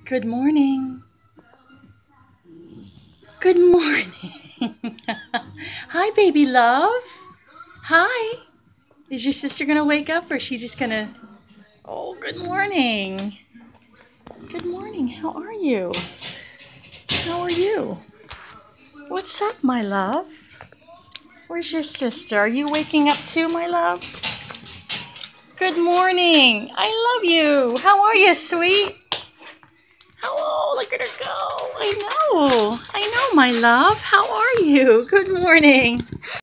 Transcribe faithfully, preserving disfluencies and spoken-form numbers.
Good morning. Good morning. Hi, baby love. Hi. Is your sister going to wake up or is she just going to... Oh, good morning. Good morning. How are you? How are you? What's up, my love? Where's your sister? Are you waking up too, my love? Good morning. I love you. How are you, sweet? Oh, look at her go. I know. I know, my love. How are you? Good morning.